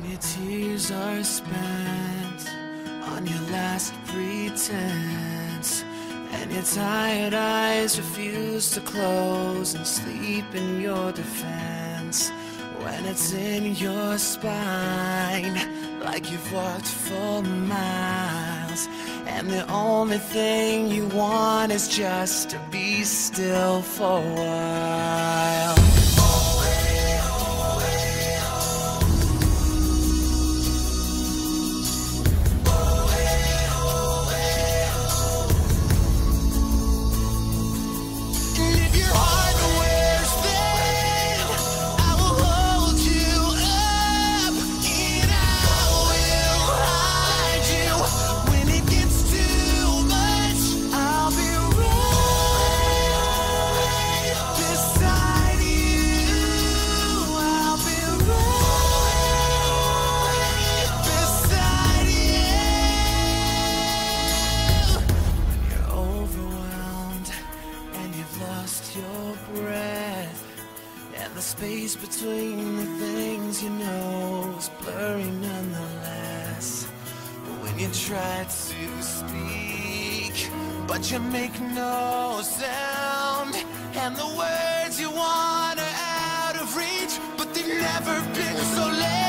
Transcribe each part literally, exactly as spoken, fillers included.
your tears are spent on your last pretense, and your tired eyes refuse to close and sleep in your defense. When it's in your spine, like you've walked for miles, and the only thing you want is just to be still for a while. The space between the things you know is blurry nonetheless. When you try to speak, but you make no sound, and the words you want are out of reach, but they've never been so late.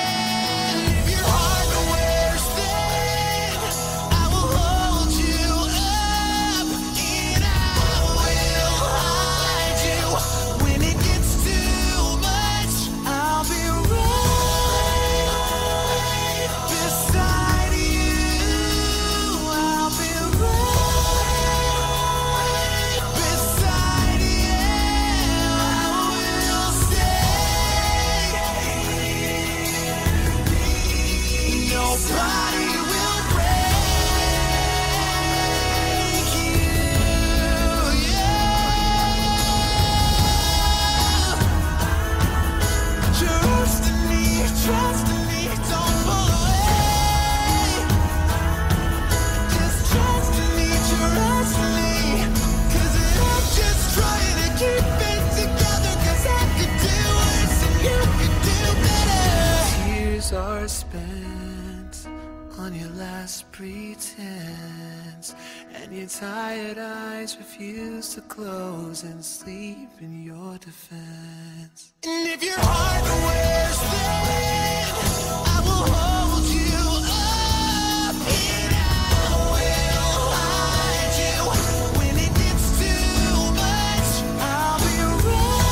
Are spent on your last pretense, and your tired eyes refuse to close and sleep in your defense. And if your heart wears thin, I will hold you up, and I will hide you. When it gets too much, I'll be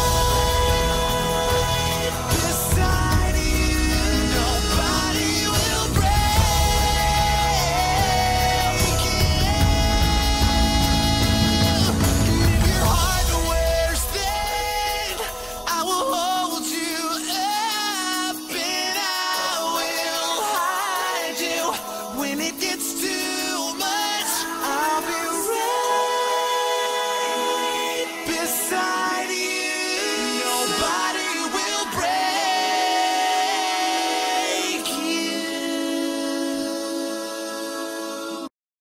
right beside you. When it gets to